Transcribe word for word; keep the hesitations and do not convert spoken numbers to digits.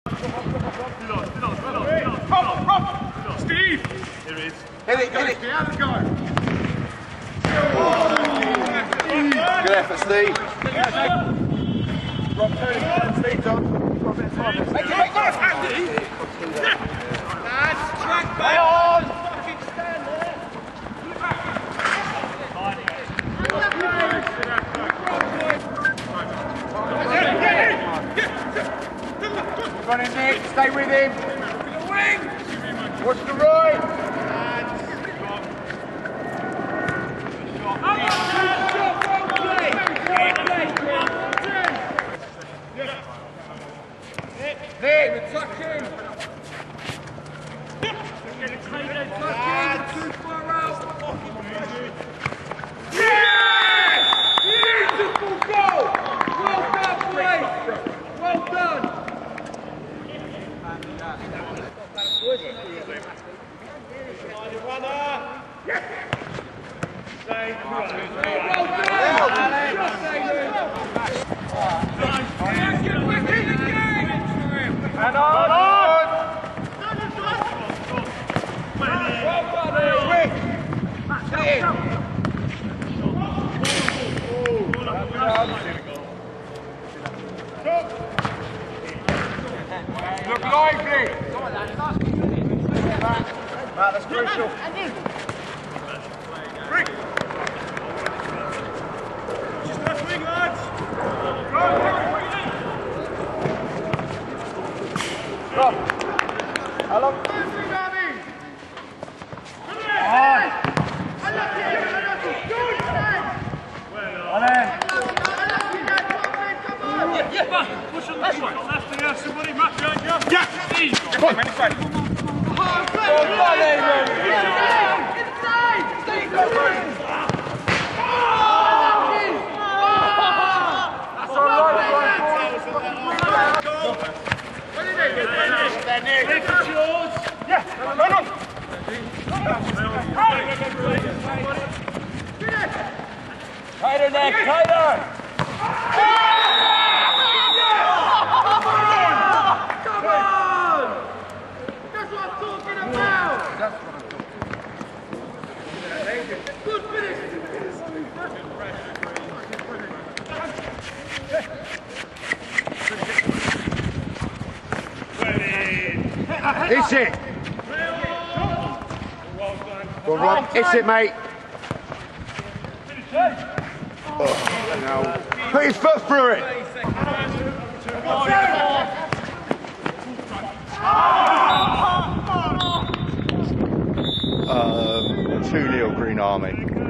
Steve! Here it is. Hit it, hit it. Have a go. Good effort, Steve. Rob, turn it. Steve's on. Got a bit of time. Make it, make it. Lads, track back. On. Fucking stand there. Go on in, Nick. Stay with him. Watch the right. Nick, tuck in. Yes! Beautiful goal! Well done, boys! Well done! Yes! Well done! And on! Look lively! Right, that's crucial. Bring! Just left wing, lads! Go! How long? On! On in! Yeah, yeah, push on this one. Left here, somebody, Matt behind you. Yeah! Steve! Come on, man, this way. Oh, inside! Steve, go for it! That's all right, what did they do? They're near. Nick, it's yours. Yeah, run on. Tighter, Nick, tighter! Come on! That's what I'm talking about! That's what I'm talking about. Good finish! It's it! Go on, Rob. It's it, mate. Oh, no. Put his foot through it. Um, two nil Green Army.